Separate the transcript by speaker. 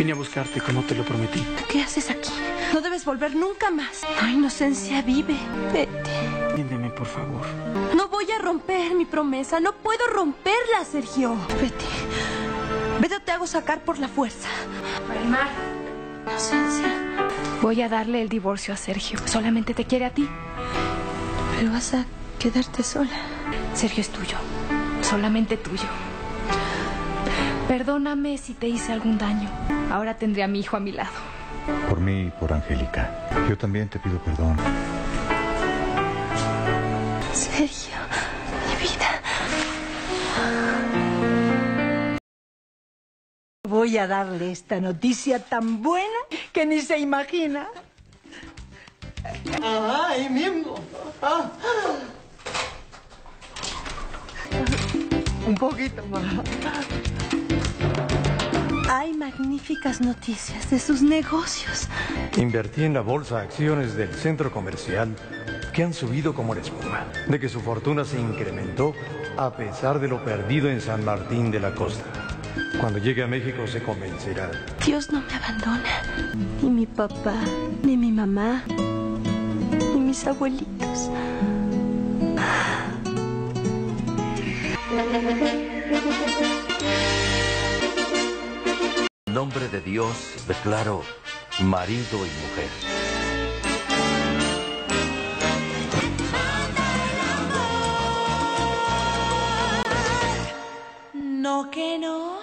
Speaker 1: Vine a buscarte como te lo prometí.
Speaker 2: ¿Qué haces aquí? No debes volver nunca más. La inocencia vive. Vete.
Speaker 1: Entiéndeme, por favor.
Speaker 2: No voy a romper mi promesa. No puedo romperla, Sergio. Vete. Vete o te hago sacar por la fuerza.
Speaker 3: Marimar.
Speaker 2: Inocencia.
Speaker 3: Voy a darle el divorcio a Sergio. Solamente te quiere a ti.
Speaker 2: Pero vas a quedarte sola.
Speaker 3: Sergio es tuyo. Solamente tuyo. Perdóname si te hice algún daño. Ahora tendré a mi hijo a mi lado.
Speaker 4: Por mí y por Angélica. Yo también te pido perdón.
Speaker 2: Sergio, mi vida.
Speaker 5: Voy a darle esta noticia tan buena que ni se imagina. ¡Ay, miembro! Ah. Un poquito más.
Speaker 2: Hay magníficas noticias de sus negocios.
Speaker 6: Invertí en la bolsa de acciones del centro comercial que han subido como la espuma. De que su fortuna se incrementó a pesar de lo perdido en San Martín de la Costa. Cuando llegue a México se convencerá.
Speaker 2: Dios no me abandona. Ni mi papá, ni mi mamá, ni mis abuelitos.
Speaker 7: En nombre de Dios declaro marido y mujer.
Speaker 2: No que no.